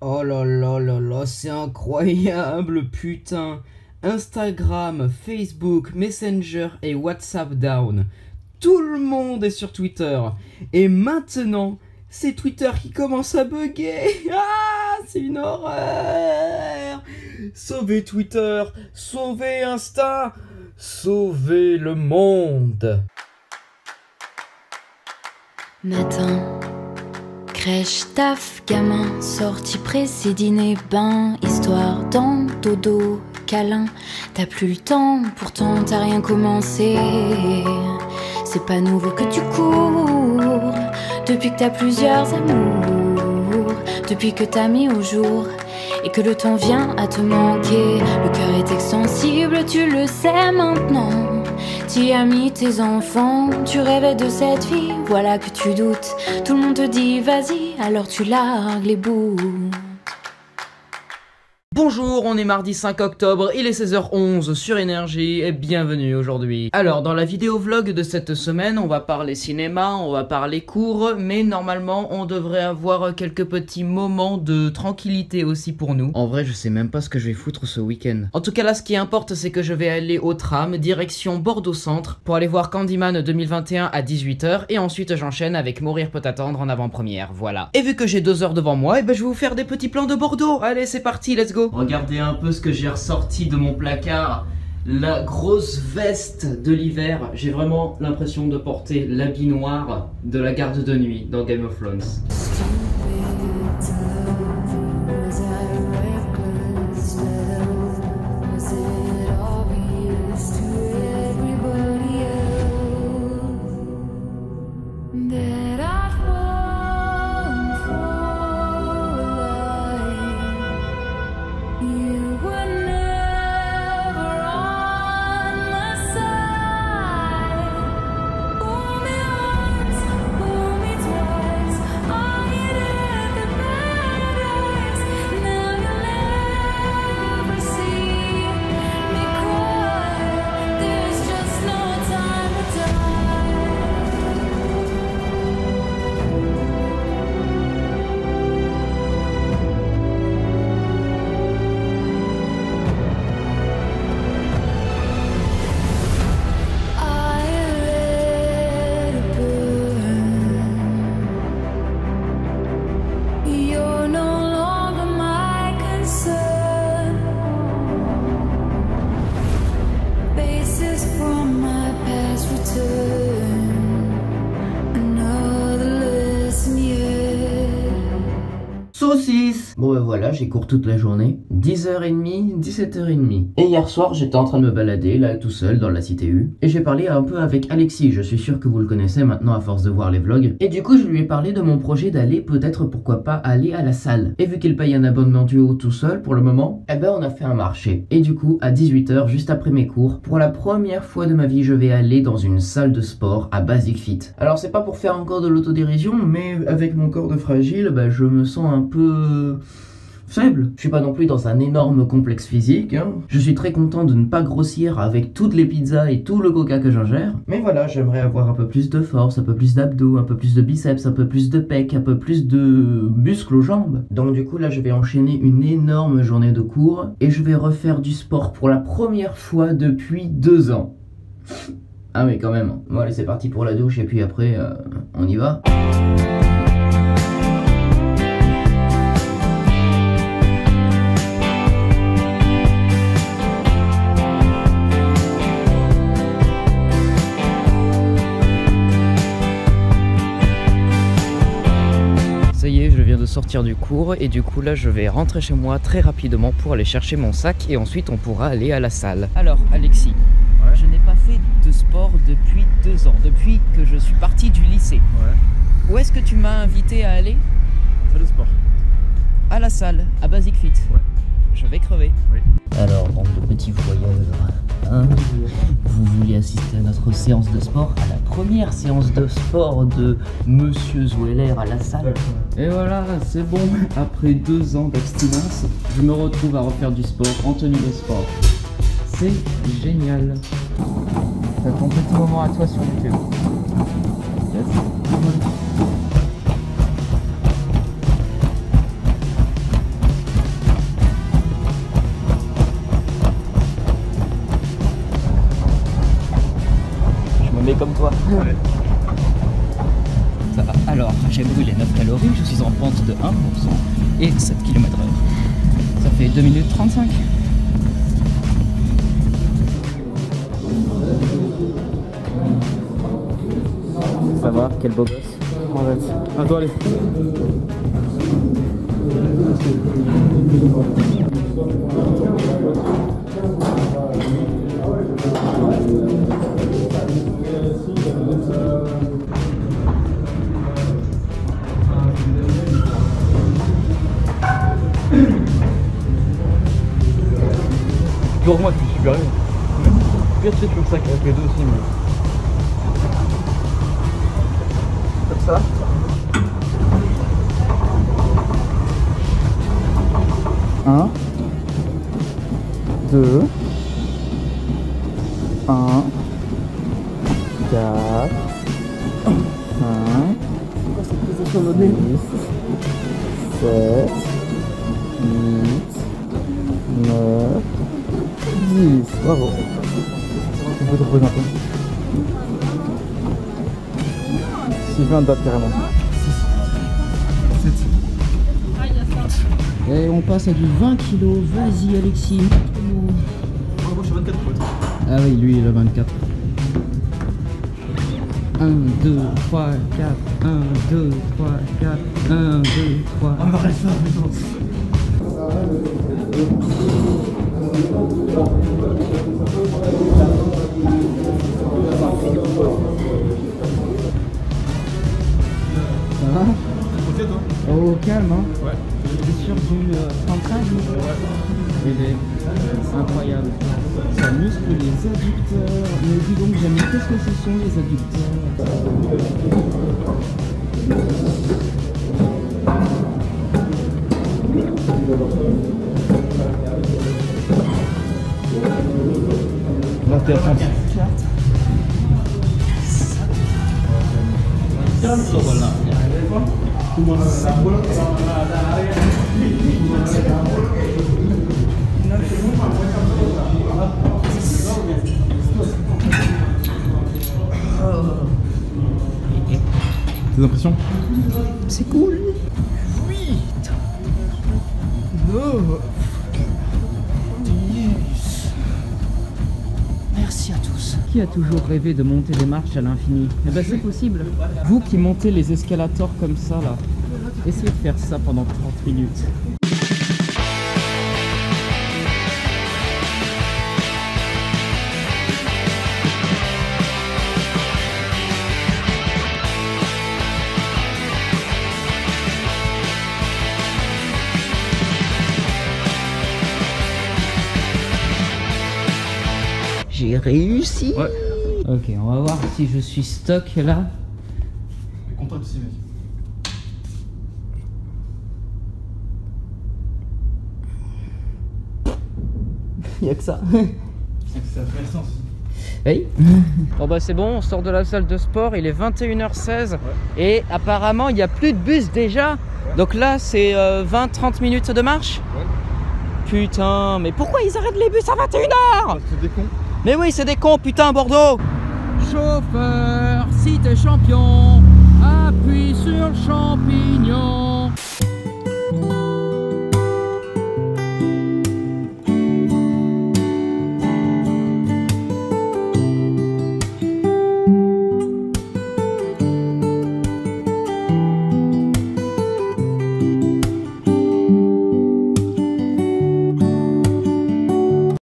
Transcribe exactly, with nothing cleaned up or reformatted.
Oh là là là là, c'est incroyable, putain. Instagram, Facebook, Messenger et WhatsApp down. Tout le monde est sur Twitter. Et maintenant, c'est Twitter qui commence à bugger. Ah, c'est une horreur. Sauvez Twitter, sauvez Insta, sauvez le monde. Matin, crèche, taf, gamin, sortie pressée, dîner, bain, histoire, dans, dodo, câlin. T'as plus le temps, pourtant t'as rien commencé. C'est pas nouveau que tu cours, depuis que t'as plusieurs amours, depuis que t'as mis au jour et que le temps vient à te manquer. Le cœur est extensible, tu le sais maintenant. Tu as mis tes enfants, tu rêvais de cette vie, voilà que tu doutes. Tout le monde te dit vas-y, alors tu largues les bouts. Bonjour, on est mardi cinq octobre, il est seize heures onze sur Énergie et bienvenue aujourd'hui. Alors dans la vidéo vlog de cette semaine, on va parler cinéma, on va parler cours, mais normalement on devrait avoir quelques petits moments de tranquillité aussi pour nous. En vrai je sais même pas ce que je vais foutre ce week-end. En tout cas là ce qui importe c'est que je vais aller au tram, direction Bordeaux Centre, pour aller voir Candyman deux mille vingt et un à dix-huit heures et ensuite j'enchaîne avec Mourir peut attendre en avant-première, voilà. Et vu que j'ai deux heures devant moi, et ben je vais vous faire des petits plans de Bordeaux. Allez c'est parti, let's go. Regardez un peu ce que j'ai ressorti de mon placard. La grosse veste de l'hiver. J'ai vraiment l'impression de porter l'habit noir de la garde de nuit dans Game of Thrones. Saucisse. Bon ben voilà, j'ai cours toute la journée. dix heures trente, dix-sept heures trente. Et hier soir, j'étais en train de me balader, là, tout seul, dans la cité U. Et j'ai parlé un peu avec Alexis, je suis sûr que vous le connaissez maintenant à force de voir les vlogs. Et du coup, je lui ai parlé de mon projet d'aller, peut-être, pourquoi pas, aller à la salle. Et vu qu'il paye un abonnement duo tout seul, pour le moment, eh ben on a fait un marché. Et du coup, à dix-huit heures, juste après mes cours, pour la première fois de ma vie, je vais aller dans une salle de sport à Basic Fit. Alors c'est pas pour faire encore de l'autodérision, mais avec mon corps de fragile, bah, je me sens un peu faible. Je suis pas non plus dans un énorme complexe physique, hein. Je suis très content de ne pas grossir avec toutes les pizzas et tout le coca que j'ingère. Mais voilà, j'aimerais avoir un peu plus de force, un peu plus d'abdos, un peu plus de biceps, un peu plus de pecs, un peu plus de muscles aux jambes. Donc du coup là je vais enchaîner une énorme journée de cours et je vais refaire du sport pour la première fois depuis deux ans. Ah mais quand même. Bon allez c'est parti pour la douche et puis après euh, on y va. Ça y est, je viens de sortir du cours et du coup là je vais rentrer chez moi très rapidement pour aller chercher mon sac et ensuite on pourra aller à la salle. Alors Alexis, ouais. Je n'ai pas fait de sport depuis deux ans, depuis que je suis parti du lycée. Ouais. Où est-ce que tu m'as invité à aller? Salle de sport. À la salle, à Basic Fit. Ouais. Je vais crever. Oui. Alors, bande de petits voyageurs, hein, vous voulez assister à notre séance de sport, à la première séance de sport de Monsieur Zweller à la salle. Et voilà, c'est bon, après deux ans d'abstinence, je me retrouve à refaire du sport en tenue de sport. C'est génial. T'as ton petit moment à toi sur YouTube. Yes. Ouais. Ça va. Alors, j'ai brûlé neuf calories, je suis en pente de un pour cent et sept kilomètres heure. Ça fait deux minutes trente-cinq. Ça va, quel beau gosse. Arrête. À toi, allez. Pour moi, tu es supérieur. Pire, tu sais, tu fais ça avec les deux aussi, mais. Comme ça. Un, deux, un, quatre, cinq, six, sept, huit, neuf, dix. Bravo. Tu peux te reposer un peu. six, vingt dates carrément. Et on passe à du vingt kilos, vas-y Alexis. Ah, moi je suis vingt-quatre potes. Ah oui, lui il a vingt-quatre. un, deux, trois, quatre, un, deux, trois, quatre, un, deux, trois. On va arrêter ça, putain. Ça va? Ok toi? Oh calme hein. Ouais. C'est sur du euh, trente-cinq. Ouais. Il est incroyable. Ça muscle les adducteurs. Mais dis donc Jamie, qu'est-ce que ce sont les adducteurs? Là t'es à trente. Tes impressions? C'est cool. huit, neuf, dix. Merci à tous. Qui a toujours rêvé de monter des marches à l'infini? Eh ben c'est possible. Vous qui montez les escalators comme ça là, essayez de faire ça pendant trente minutes. J'ai réussi. Ouais. Ok, on va voir si je suis stock là. T'es content ici, mec. Y'a que ça. C'est intéressant aussi. Hey. Bon bah c'est bon, on sort de la salle de sport, il est vingt et une heures seize. Ouais. Et apparemment il n'y a plus de bus déjà. Ouais. Donc là c'est euh, vingt à trente minutes de marche. Ouais. Putain, mais pourquoi ils arrêtent les bus à vingt et une heures? C'est des cons. Mais oui, c'est des cons, putain, Bordeaux. Chauffeur, si t'es champion, appuie sur le champignon.